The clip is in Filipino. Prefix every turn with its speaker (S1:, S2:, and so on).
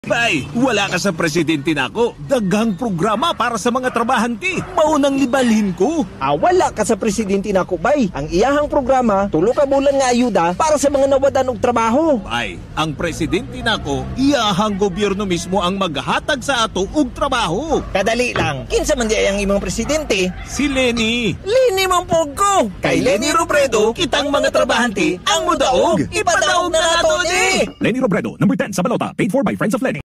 S1: Bay, wala ka sa presidente nako. Daghang programa para sa mga trabahante. Maunang libalhin ko.
S2: Wala ka sa presidente nako, bay. Ang iyahang programa, tulo ka bulan nga ayuda para sa mga nawadan og trabaho.
S1: Bay, ang presidente nako, iyahang gobyerno mismo ang maghatag sa ato og trabaho.
S2: Kadali lang. Kinsa man di ang imong presidente?
S1: Si Lenny.
S2: Lini man pog ko. Kay Lenny Robredo, kitang mga trabahante ang mudaog. Ipadaog na nato ni.
S3: Lenny Robredo, number 10 sa balota, paid for by Friends of Lenny.